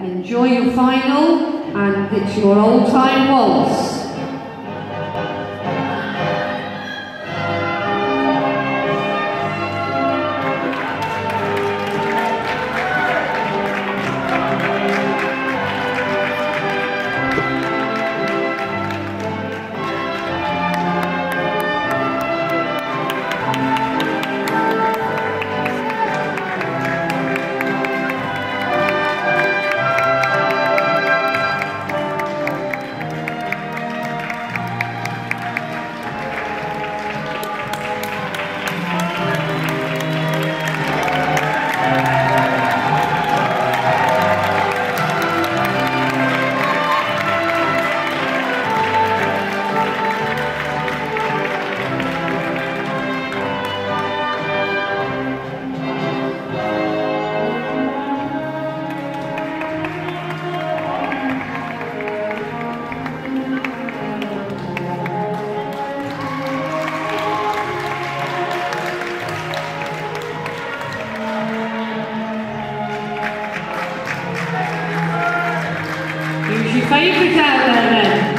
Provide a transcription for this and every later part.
Enjoy your final, and it's your old-time waltz. Who's your favourite out there then?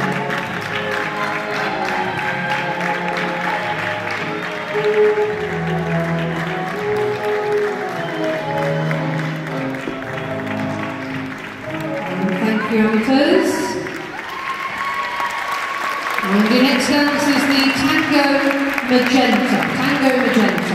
Thank you, amateurs. And your next dance is the Tango Magenta.